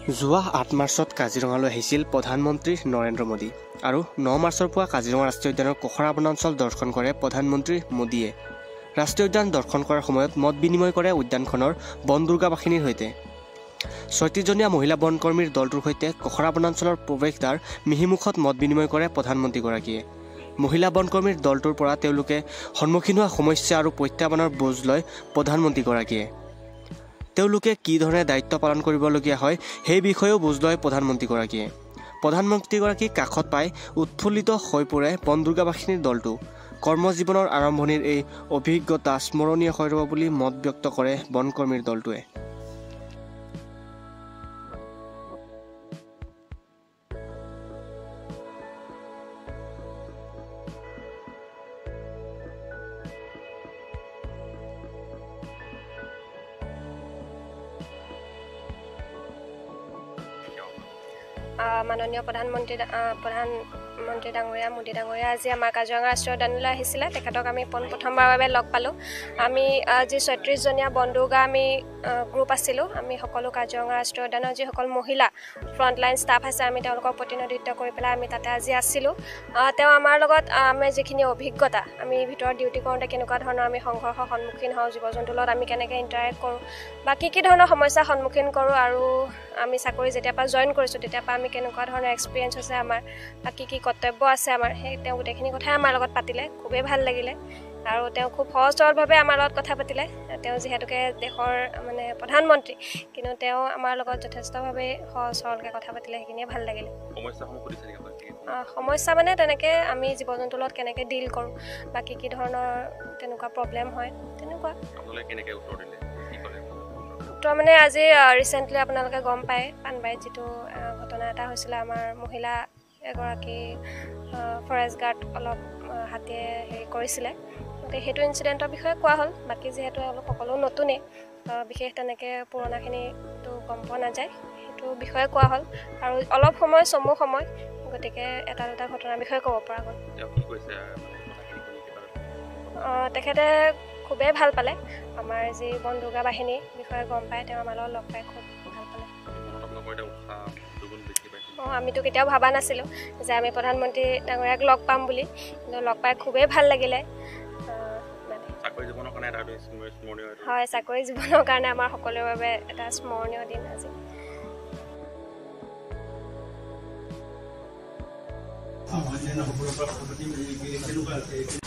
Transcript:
যোৱা ৮ মাৰ্চত কাজিৰঙালৈ আহিছিল প্ৰধানমন্ত্ৰী নৰেন্দ্ৰ মোদী আৰু ৯ মাৰ্চৰ পৰা কাজিৰঙা ৰাষ্ট্ৰীয় উদ্যানৰ কখৰা বনাঞ্চল দৰ্শন কৰে প্ৰধানমন্ত্ৰী মোদীয়ে। ৰাষ্ট্ৰীয় উদ্যান দৰ্শন কৰাৰ সময়ত মত বিনিময় কৰে উদ্যানখনৰ বন দুৰ্গা বাহিনীৰ সৈতে। ৩৬জনীয়া মহিলা বনকৰ্মীৰ দলটোৰ সৈতে কখৰা বনাঞ্চলৰ প্ৰৱেশদ্বাৰ মিহিমুখত মত বিনিময় কৰে প্ৰধানমন্ত্ৰীগৰাকীয়ে। মহিলা বনকৰ্মীৰ দলটোৰ পৰা তেওঁলোকে সন্মুখীন হোৱা সমস্যা আৰু প্ৰত্যাহ্বানৰ বুজ লয় প্ৰধানমন্ত্ৰীগৰাকীয়ে। তেওঁলোকে কি ধৰণে দায়িত্ব পালন কৰিবলগীয়া হয় সেই বিষয়েও বুজ লয় প্ৰধানমন্ত্ৰীগৰাকীয়ে। প্ৰধানমন্ত্ৰীগৰাকীক কাষত পাই উৎফুল্লিত হৈ পৰে বন দুৰ্গা বাহিনীৰ দলটো। কৰ্মজীৱনৰ আৰম্ভণিৰ এই অভিজ্ঞতা স্মৰণীয় হৈ ৰ'ব বুলি মত ব্যক্ত কৰে বনকৰ্মীৰ দলটোৱে। মাননীয় প্ৰধানমন্ত্ৰী ডাঙৰীয়া মোদী ডাঙৰীয়া আজি আমাৰ কাজিৰঙা ৰাষ্ট্ৰীয় উদ্যানলৈ আহিছিলে। তেখেতক আমি প্ৰথমবাৰৰ বাবে লগ পালোঁ। আমি যি ৩৬জনীয়া বন দুৰ্গা আমি গ্ৰুপ আছিলোঁ, আমি সকলো কাজিৰঙা ৰাষ্ট্ৰীয় উদ্যানৰ যিসকল মহিলা ফ্ৰণ্টলাইন ষ্টাফ আছে আমি তেওঁলোকক প্ৰতিনিধিত্ব কৰি পেলাই আমি তাতে আজি আছিলোঁ। তেওঁ আমাৰ লগত আমি যিখিনি অভিজ্ঞতা, আমি ভিতৰত ডিউটি কৰোঁতে কেনেকুৱা ধৰণৰ আমি সংঘৰ্ষৰ সন্মুখীন হওঁ, জীৱ জন্তুৰ লগত আমি কেনেকৈ ইণ্টাৰেক্ট কৰোঁ বা কি ধৰণৰ সমস্যাৰ সন্মুখীন কৰোঁ, আৰু আমি চাকৰি যেতিয়াৰ পৰা জইন কৰিছোঁ তেতিয়াৰ পৰা আমি কেনেকুৱা ধৰণৰ এক্সপিৰিয়েঞ্চ হৈছে আমাৰ বা কি কৰ্তব্য আছে আমাৰ, সেই তেওঁ গোটেইখিনি কথাই আমাৰ লগত পাতিলে। খুবেই ভাল লাগিলে আৰু তেওঁ খুব সহজ সৰলভাৱে আমাৰ লগত কথা পাতিলে। তেওঁ যিহেতুকে দেশৰ প্ৰধানমন্ত্ৰী, কিন্তু তেওঁ আমাৰ লগত যথেষ্টভাৱে সহজ সৰলকৈ কথা পাতিলে, সেইখিনিয়ে ভাল লাগিলে। সমস্যা তেনেকৈ আমি জীৱ জন্তুৰ লগত কেনেকৈ ডিল কৰোঁ বা কি ধৰণৰ তেনেকুৱা প্ৰব্লেম হয়, তেনেকুৱা উত্তৰ আজি ৰিচেণ্টলি আপোনালোকে গম পায় পাণবাৰীত যিটো ঘটনা এটা হৈছিলে, আমাৰ মহিলা এগৰাকী ফৰেষ্ট গাৰ্ড অলপ হাতীয়ে হেৰি কৰিছিলে, গতিকে সেইটো ইনচিডেণ্টৰ বিষয়ে কোৱা হ'ল। বাকী যিহেতু অলপ সকলো নতুনেই, বিশেষ তেনেকৈ পুৰণাখিনিতো গম পোৱা নাযায়, সেইটো বিষয়ে কোৱা হ'ল আৰু অলপ সময় চমু সময়, গতিকে এটা দুটা ঘটনাৰ বিষয়ে ক'ব পৰা গ'ল। তেখেতে খুবেই ভাল পালে, আমাৰ যি বন দুৰ্গা বাহিনীৰ বিষয়ে গম পায়, তেওঁ আমাৰ লগত লগ পাই খুব ভাল পালে। আমিতো কেতিয়াও ভবা নাছিলোঁ যে আমি প্ৰধানমন্ত্ৰী ডাঙৰীয়াক লগ পাম বুলি, কিন্তু লগ পাই খুবেই ভাল লাগিলে। হয়, চাকৰি জীৱনৰ কাৰণে আমাৰ সকলোৰে বাবে এটা স্মৰণীয় দিন আজি।